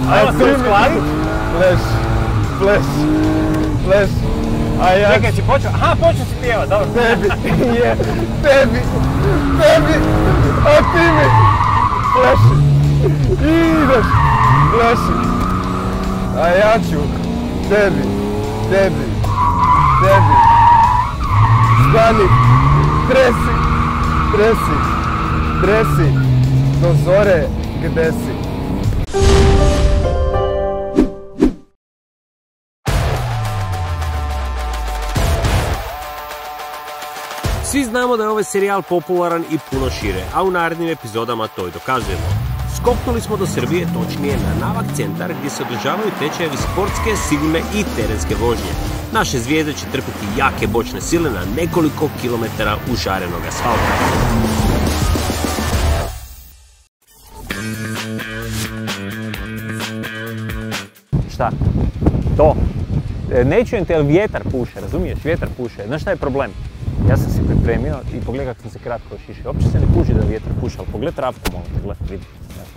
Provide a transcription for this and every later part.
Ajmo se uskladiti. Flash. Čekaj, si počeo? Aha, počeo si pjevat, dobro. Tebi, a ti mi. Flash. Ideš. Flash. A ja ću tebi. Stani. Tresi. Do zore gde si. Svi znamo da je ovaj serijal popularan i puno šire, a u narednim epizodama to i dokazujemo. Skoknuli smo do Srbije, točnije na Navak centar gdje se održavaju tečajevi sportske, sigurne i terenske vožnje. Naše zvijezde će trpiti jake bočne sile na nekoliko kilometara užarenog asfalta. Šta? To. Ne čujem te, ali vjetar puše, razumiješ? Vjetar puše. Znaš šta je problem? Ja sam se pripremio i pogledaj kako sam se kratko ošišao. Uopće se ne kuži da vjetar puše, ali pogledaj travku, molim te, gledaj, vidi.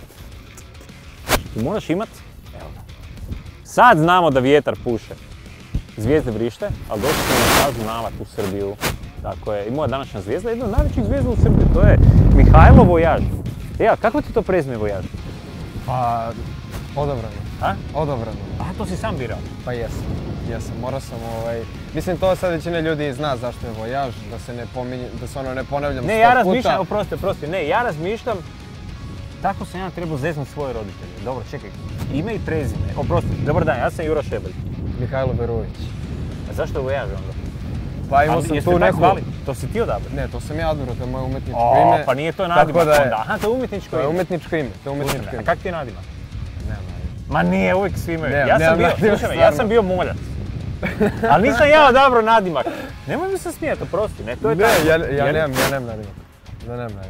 Ti moraš imat, evo ga. Sad znamo da vjetar puše. Zvijezde vrište, ali došli smo na stazu Navak u Srbiju. Tako je, i moja današnja zvijezda je jedna od najvećih zvijezda u Srbiji, to je Mihajlo Vojaž. Ja, kako ti to prezime Vojaž? Pa, odabrano. A? Odabrano. A, to si sam birao? Pa jesam, morao sam Mislim, to sad većina ljudi zna zašto je Vojaž, da se ne pominje, da se ono ne ponavljam 100 puta. Ne, ja razmišljam, oprosti, ja razmišljam, tako sam ja trebao zeznut svoje roditelje. Dobro, čekaj, ime i prezime. Oprosti, dobar dan, ja sam Juro Šebelj. Mihajlo Verović. A zašto je Vojaž onda? Pa imao sam tu neku... To si ti odabrao? Ne, to sam ja odabrao, to je moje umjetničko ime. Pa nije to nadimak onda. Aha, to je umjetničko ime. To je umjetničko ime, A kak ti je nadimak? Nemam. Ma nije, uvijek svi imaju. Nemam, ja sam bio moljac. Ali nisam ja odabrao nadimak. Nemoj mi se smijeti, oprosti, ne, to je tako. Ne, ja nemam nadimak.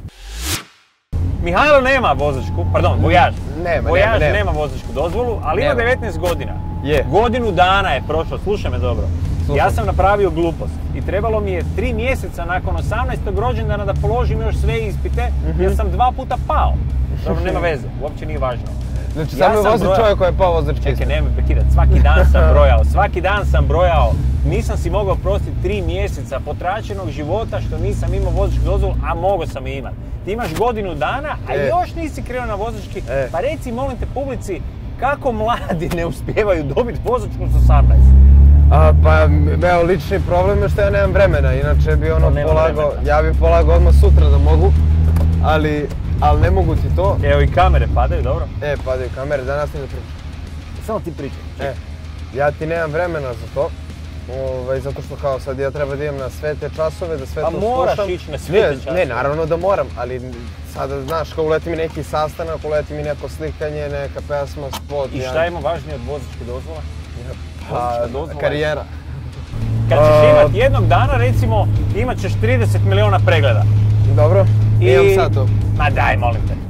Mihajlo nema vozačku, pardon, Vojaž. Vojaž nema. nema vozačku dozvolu, ali ima 19 godina. Je. Godinu dana je prošlo, slušaj me dobro. Ja sam napravio glupost i trebalo mi je 3 mjeseca nakon 18. rođendana da položim još sve ispite, jer sam 2 puta pao. Dobro, nema veze, uopće nije važno. Znači, samo je vozi čovjek koji je pao vozački ispit. Čekaj, nemoj prekidati, svaki dan sam brojao. Nisam si mogao prostiti 3 mjeseca potračenog života što nisam imao vozačku dozvolu, a mogao sam je imati. Ti imaš godinu dana, a još nisi krenuo na vozački, pa reci, molim te, publici, kako mladi ne uspijevaju dobiti vozačku s 18? Pa, evo, lični problem je što ja nemam vremena, inače bi polagao, ja bi polagao odmah sutra da mogu, ali ne mogu ti to. Evo i kamere padaju, dobro? Padaju kamere, danas ne da pričam. Samo ti pričaj. Ja ti nemam vremena za to, zato što kao sad ja treba da idem na sve te časove, da sve to slušam. A moraš ići na sve te časove? Ne, naravno da moram, ali sada, znaš, kao uleti mi neki sastanak, uleti mi neko slikanje, neka pesma, spot. I šta ima važnije od vozačke dozvola? Karijera. Kad ćeš imat jednog dana, recimo, imat ćeš 30 miliona pregleda. Dobro, imam sad to. Ma daj, molim te.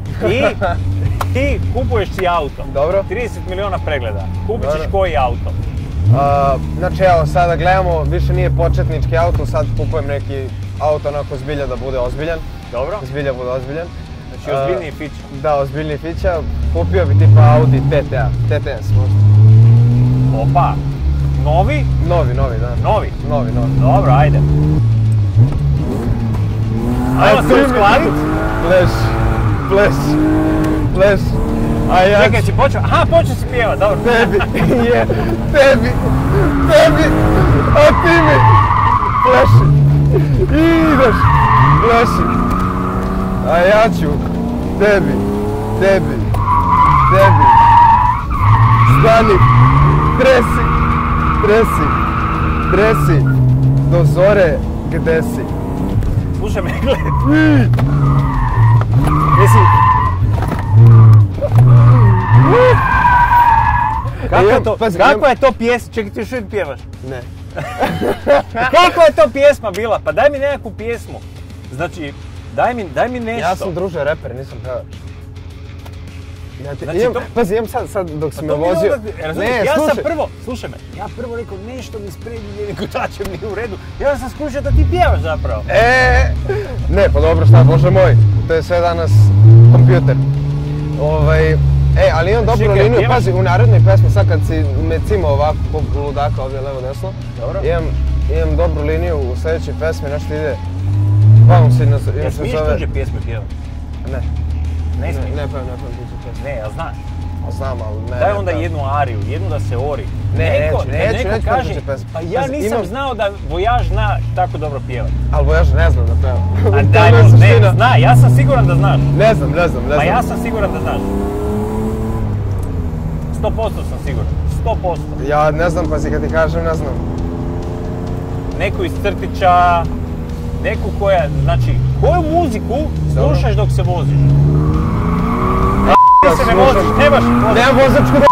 I kupuješ si auto. Dobro. 30 miliona pregleda. Kupit ćeš koji auto? Znači, evo, sada gledamo, više nije početnički auto, sad kupujem neki auto onako zbilja da bude ozbiljan. Dobro. Zbilja bude ozbiljan. Znači, ozbiljniji fića. Da, ozbiljniji fića. Kupio bi tipa Audi TTS možda. Opa! Novi? Novi, da. Novi? Novi. Dobro, ajde. Ajmo se uskladiti. Flash. Čekaj, si počeo? Aha, počeo si pjevat, dobro. Tebi, a ti mi. Flash. Ideš. Flash. A ja ću tebi. Stani. Tresi. Do zore gde si. Slušaj me, gledaj. Jesi... Kakva je to pjesma? Čekaj, ti još uvijek pjevaš? Ne. Kakva je to pjesma bila? Pa daj mi nekakvu pjesmu. Znači, daj mi nešto. Ja sam druže reper, nisam pevač. Pazi, imam sad dok si me vozio... Slušaj me, ja prvo rekao nešto mi spredi, neko tačem nije u redu. Ja sam skušao da ti pjevaš zapravo. Ne, pa dobro, šta, bože moj, to je sve danas kompjuter. Ali imam dobru liniju, pazi, u narednoj pesmi, sad kad si me cimao ovako po ludaka ovdje levo desno, imam dobru liniju u sljedećoj pesmi, nešto ide, smiješ tuđe pjesme pjevati? Ne. Ne smiješ? Ne pevam tuđe pjesme. Ne, a znaš? Znam, ali ne. Daj onda jednu ariju, jednu da se ori. Neću kaže, tuđe pesme. pa ja nisam znao da Voyage zna tako dobro pjevati. Ali Voyage ne znam da pevam. A daj, ne, zna, ja sam siguran da znaš. Ne znam. Ma ja sam siguran da znaš. 100% sam siguran, 100%. Ja ne znam, pa si kad ti kažem, ne znam. Neku iz crtića, neku koja, znači, koju muziku slušaš dok se voziš? Ti se ne voziš, nemaš vozačku. Nemam vozačku da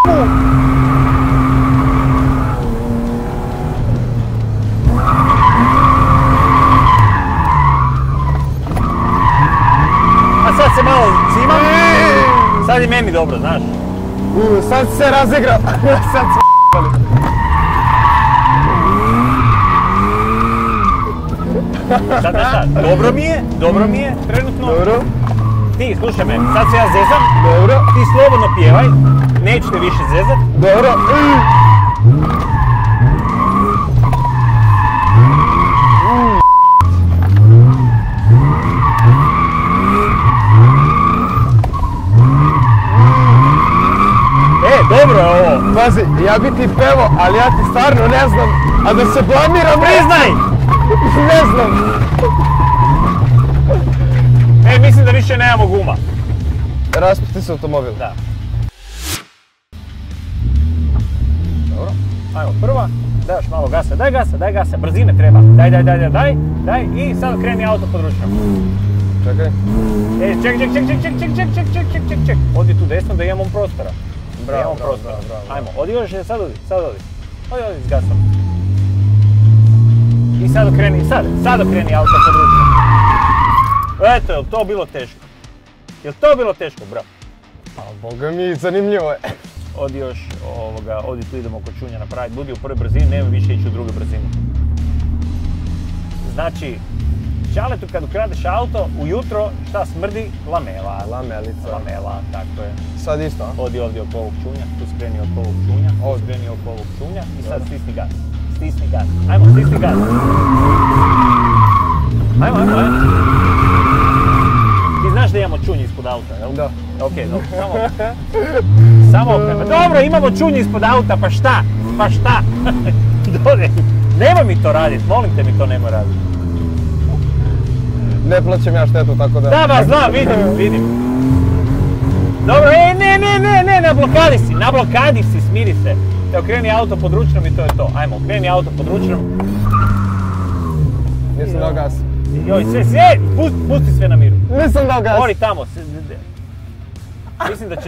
A sad se malo cimam, sad je meni dobro, znaš. Sad se razigrao, sad se Sad znaš šta, dobro mi je, trenutno. Dobro. Ti, slušaj me, sad se ja zezam. Dobro. Ti slobodno pjevaj, neću te više zezat. Dobro. Dobro je ovo. Pazi, ja bi ti pevao, ali ja ti stvarno ne znam, a da se blamiram... Priznaj! Ne znam. Mislim da više nemamo guma. Raspusti se automobil. Da. Dobro, ajmo prva. Daš malo gasa, daj gasa, brzine treba. Daj i sad kreni auto pod ručnom. Čekaj. Ček. Odi tu desno da imamo prostora. Bravo. Ajmo, odi još, sad odi. Odi s gasom. I sad okreni auto pod ručnom. Eto, jel to bilo teško? Bravo. Pa, boga mi, zanimljivo je. Odi još, odi tu idemo oko čunja napraviti. Budi u prvoj brzini, nemoj više ići u drugu brzinu. Znači, Čaletu kad ukradeš auto, ujutro šta smrdi? Lamela. Lamela, tako je. Sad isto, a? Odi ovdje oko ovog čunja, tu skreni oko ovog čunja, i sad stisni gas. Ajmo, stisni gas. Ajmo. Ti znaš da imamo čunj ispod auta, jel? Da. Okej, dobro, samo okrema. Dobro, imamo čunj ispod auta, pa šta? Nemoj mi to raditi, molim te mi to nemoj raditi. Ne plaćam ja štetu, tako da... Da, znam, vidim. Dobro, ne, na blokadi si, smiri se. Te okreni auto pod ručnom i to je to. Ajmo, okreni auto pod ručnom. Nisam dao gas. Joj, pusti sve na miru. Nisam dao gas. Ori tamo. Mislim da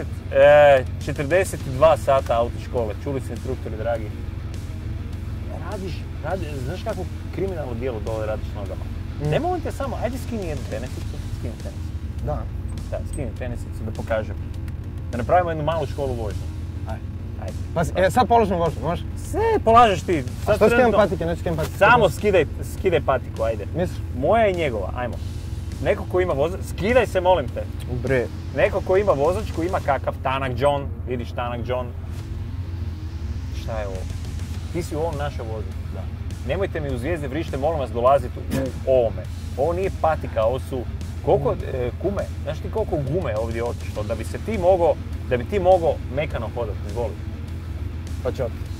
42 sata autoškole, čuli se instruktori dragi. Radiš, znaš kako kriminalno djelo dole radiš nogama? Ne molim te samo, ajde skini jednu tenisicu, Da. Da, skini tenisicu da pokažem. Da napravimo jednu malu školu vožnje. Ajde. Pa, sad položimo vožnju, može? Sve polažeš ti. A što skinem patike, neću skinem patike? Samo skidaj patiku, ajde. Misliš? Moja i njegova, ajmo. Neko ko ima vozačku, skidaj se molim te. Bre. Neko ko ima vozačku ima kakav Tanak John, vidiš Tanak John. Šta je ovo? Ti si u ovom našoj vozi. Da. Nemojte mi u zvijezde vrište, molim vas dolaziti u ovome. Ovo nije patika, ovo su koliko kume, znaš ti koliko gume ovdje otišlo da bi ti mogao mekano hodati, izvoli. Pa će otići.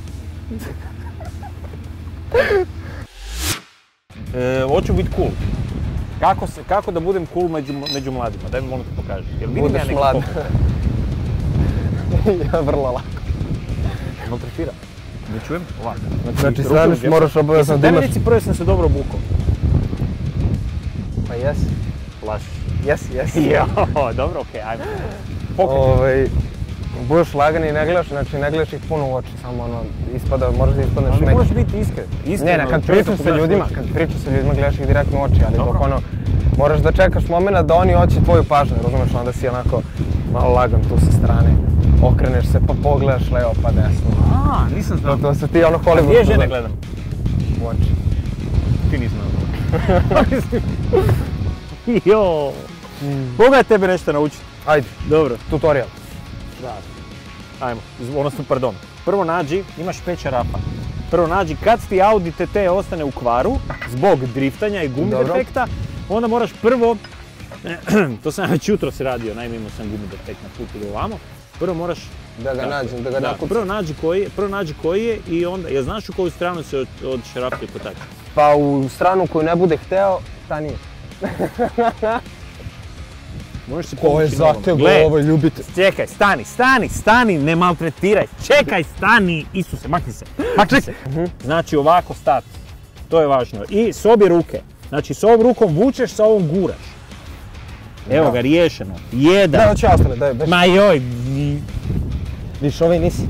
Hoću biti cool. Kako da budem cool među mladima? Daj mi molim te pokaži. Budeš mlad. Ja, vrlo lako. Maltretira. Ne čujem? Ovako. Znači sad moraš obavezno da imaš... Daj mi reci prvo sam se dobro obukao. Pa jesi. Lažiš. Jesi. Jo, dobro, okej, ajmo. Budeš lagan i ne gledaš ih puno u oči, samo možeš da ispadneš među. Ali moraš biti iskren. Ne, kad pričaš sa ljudima gledaš ih direktno u oči, ali dok moraš da čekaš moment da oni hoće tvoju pažnju, razumeš, onda si onako malo lagan tu sa strane. Okreneš se pa pogledaš levo pa desno. Nisam znao. To se ti ono Hollywood... Gdje žene gledam? U oči. Ti nisam znao. Jo. Mogu ja tebe nešto naučiti? Ajde, Dobro. tutorial. Da. Ajmo, odnosno, pardon. Prvo nađi, imaš 5 šarafa. Prvo nađi kad ti Audi TT ostane u kvaru, zbog driftanja i gumi defekta, onda moraš prvo, to sam već jutros radio, naime imao sam gumi defekt na putu do ovamo, prvo moraš Da ga nađem, da ga nakucam. Prvo nađi koji je i onda, jel znaš u koju stranu se od šaraflja kotač? Pa u stranu koju ne bude hteo, ta nije. Možeš si Ko je pomoći novom. zategao Gle, ovaj ljubitelj? Čekaj, stani, ne maltretiraj. Čekaj, stani, Isuse, makni se. Znači ovako stati, to je važno. I s obje ruke, znači s ovom rukom vučeš, sa ovom guraš. Evo ga, riješeno. Jedan. Da, hoće ostane, daj, beži. Ma joj. Viš, ovaj nisi.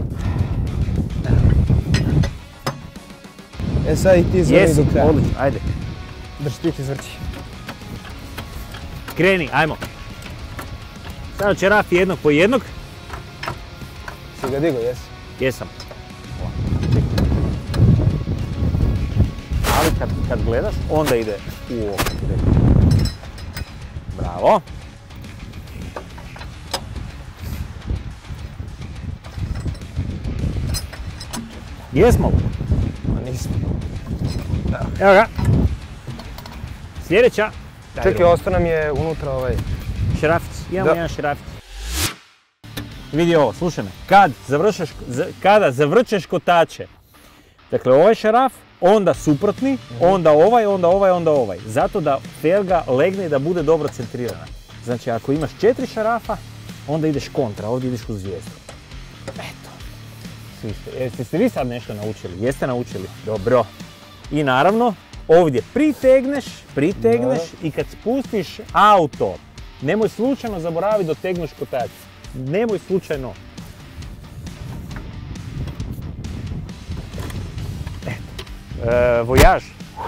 E sad i ti izvrni do kraja. Odlično, ajde. Drži ti izvrći. Kreni, ajmo. Sada će Rafi jednog po jednog. Si ga digo, jesi? Jesam. Ali kad gledaš, onda ide u ovo. Bravo. Jesmo. Ma nismo. Evo ga. Sljedeća. Čekaj, ostao nam je unutra ovaj... Šarafić, imamo Da. jedan šarafić. Vidi ovo, slušaj me. Kada zavrćeš kotače, dakle ovaj šaraf, onda suprotni, onda ovaj, onda ovaj, onda ovaj. Zato da felga legne i da bude dobro centrirana. Znači ako imaš 4 šarafa, onda ideš kontra, ovdje ideš u zvijezdu. Eto. Jeste vi sad nešto naučili? Jeste naučili? Dobro. I naravno, ovdje pritegneš i kad spustiš auto, nemoj slučajno zaboraviti dotegnuš kotač. Nemoj slučajno. Vojaž.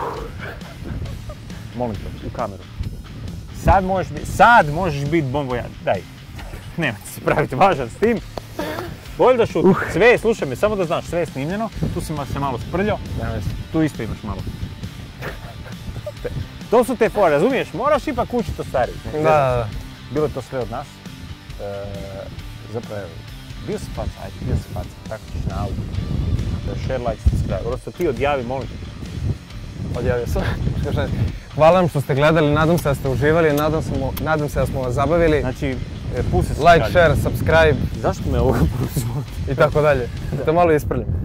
Molim te, u kameru. Sad možeš biti bon vojaž. Daj. Nemoj se praviti važan s tim. Bolje da šutim. Sve je, slušaj me, samo da znaš, sve je snimljeno. Tu si se malo sprljao. Tu isto imaš malo. To su te fore, razumiješ? Moraš ipak učiti to stari. Da. Bilo je to sve od nas. Zapravo, bio si faca, tako ćeš na audio. Share, like, subscribe. Odnosno ti odjavi, molim te. Odjavio sam. Hvala vam što ste gledali, nadam se da ste uživali, nadam se da smo vas zabavili. Znači, pusti se. Like, share, subscribe Zašto me ovo puzimo? i tako dalje. Da malo isprljam.